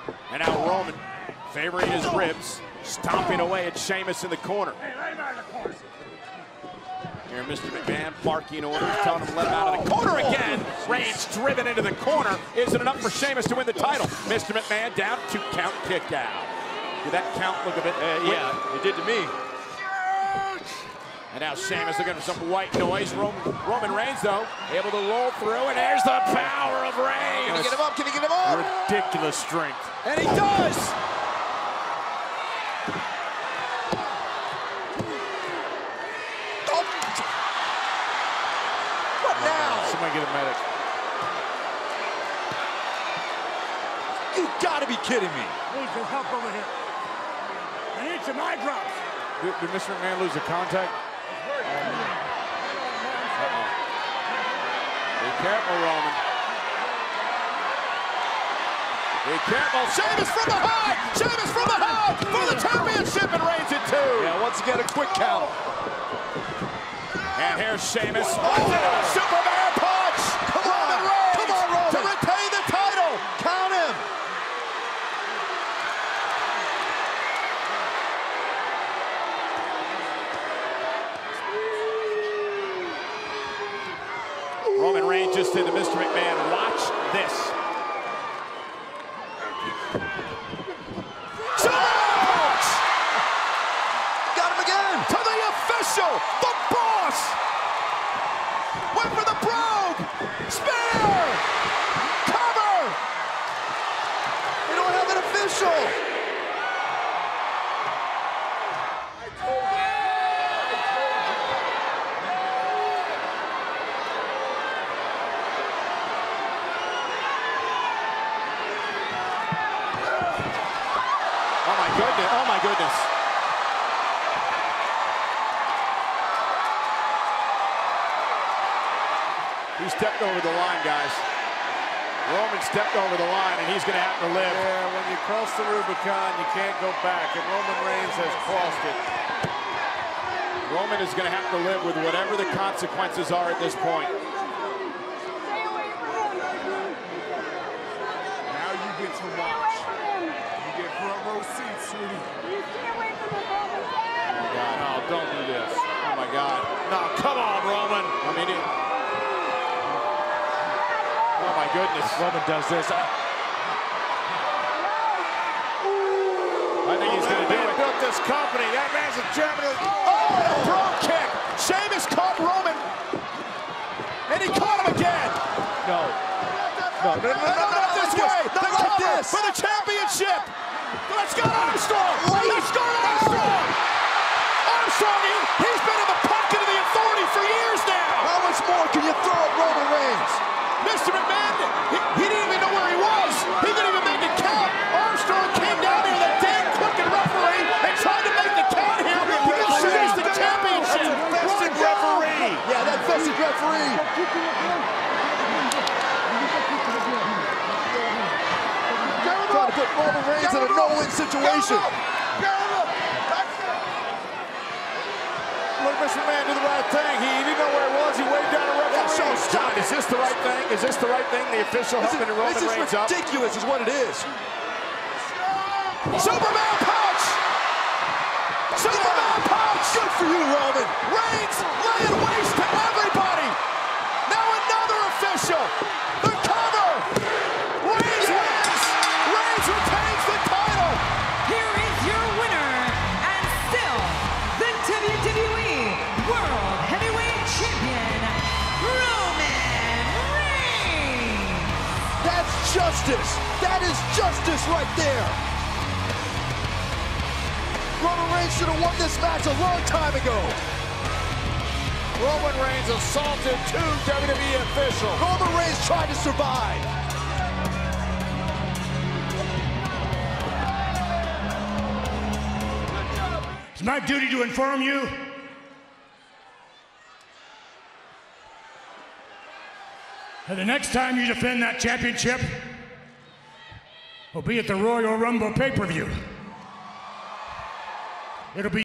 And now Roman favoring his ribs, stomping away at Sheamus in the corner. Here, Mr. McMahon barking orders, telling him to let him out of the corner again. Reigns driven into the corner. Isn't enough for Sheamus to win the title. Mr. McMahon down, 2 count kick out. Did that count look a bit? Yeah, it did to me. And now Sheamus looking for some white noise. Roman Reigns, though, able to roll through, and there's the power of Reigns. Can he get him up? Can he get him up? Ridiculous strength. And he does! What now? Somebody get a medic. You gotta be kidding me. Need some help over here. I need some eye drops. Did Mr. McMahon lose the contact? Be careful, Roman. Be careful. Sheamus from behind! Sheamus from behind! For the championship, and Reigns in 2. Yeah, once again, a quick count. And here's Sheamus. Superman punch! Roman Reigns! Come on, Roman! To retain the title! Count him! Roman Reigns just said to Mr. McMahon, watch this. Got him again! To the official, the boss! Went for the brogue! Spear! Cover! We don't have an official! Oh my goodness. He stepped over the line, guys. Roman stepped over the line, and he's going to have to live. Yeah, when you cross the Rubicon, you can't go back, and Roman Reigns has crossed it. Roman is going to have to live with whatever the consequences are at this point. Now you get to watch. You get front row seats, sweetie. Oh my God. No, don't do this. Oh my God. No, come on, Roman. I mean, oh my goodness. Roman does this. I think he's going to do it. Built this company. That man's a chairman. Oh, a brogue kick. Sheamus caught Roman, and he caught him again. No. No, no, no, no, no, Not this way. Not The like cover this. for the championship. Let's go, Armstrong. Let's go, Armstrong. Armstrong, he's been in the pocket of the authority for years now. How much more can you throw at Roman Reigns? Mr. McMahon, he didn't even know where he was. He didn't even make the count. Armstrong came down here, that damn crooked referee, and tried to make the count here. He just finished the championship. Vested referee. Yeah, that vested referee. Trying to put Roman Reigns in a no-win situation. Look, Mr. McMahon did the right thing. He didn't know where he was. He waved down a referee. Yeah, John, is this the right thing? Is this the right thing? The official helping Roman Reigns up? This is ridiculous is what it is. Superman punch! Superman punch! Good for you, Roman. Reigns laying waste to everybody. Now another official. The cover. Reigns wins. Reigns retains the title. Here is your winner, and still the WWE World Heavyweight Champion, Roman Reigns. That's justice. That is justice right there. Roman Reigns should have won this match a long time ago. Roman Reigns assaulted 2 WWE officials. Roman Reigns tried to survive. It's my duty to inform you that the next time you defend that championship will be at the Royal Rumble pay-per-view. It'll be